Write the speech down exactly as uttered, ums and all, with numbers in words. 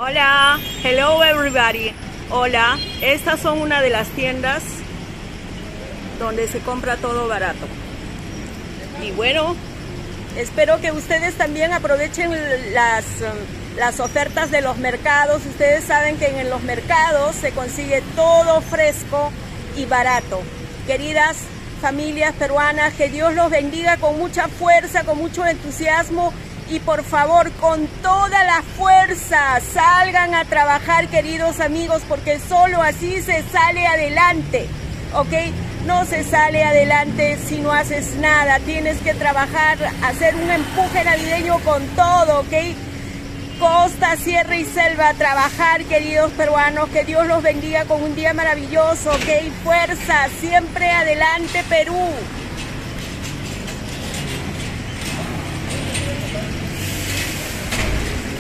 Hola, hello everybody. Hola, estas son una de las tiendas donde se compra todo barato. Y bueno, espero que ustedes también aprovechen las, las ofertas de los mercados. Ustedes saben que en los mercados se consigue todo fresco y barato. Queridas familias peruanas, que Dios los bendiga con mucha fuerza, con mucho entusiasmo. Y por favor, con toda la fuerza, salgan a trabajar, queridos amigos, porque solo así se sale adelante, ¿ok? No se sale adelante si no haces nada. Tienes que trabajar, hacer un empuje navideño con todo, ¿ok? Costa, sierra y selva, trabajar, queridos peruanos. Que Dios los bendiga con un día maravilloso, ¿ok? Fuerza, siempre adelante, Perú.